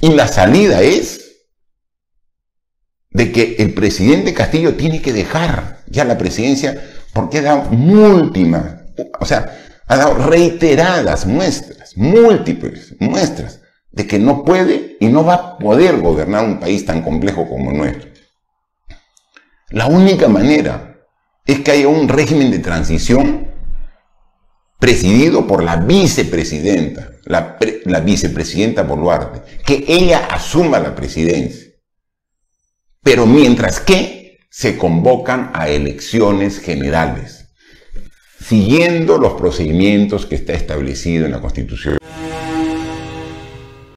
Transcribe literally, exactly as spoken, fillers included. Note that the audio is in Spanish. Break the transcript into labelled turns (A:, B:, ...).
A: Y la salida es de que el presidente Castillo tiene que dejar ya la presidencia porque ha dado múltiples, o sea, ha dado reiteradas muestras, múltiples muestras de que no puede y no va a poder gobernar un país tan complejo como el nuestro. La única manera es que haya un régimen de transición presidido por la vicepresidenta, la, pre, la vicepresidenta Boluarte, que ella asuma la presidencia. Pero mientras que se convocan a elecciones generales, siguiendo los procedimientos que está establecido en la Constitución.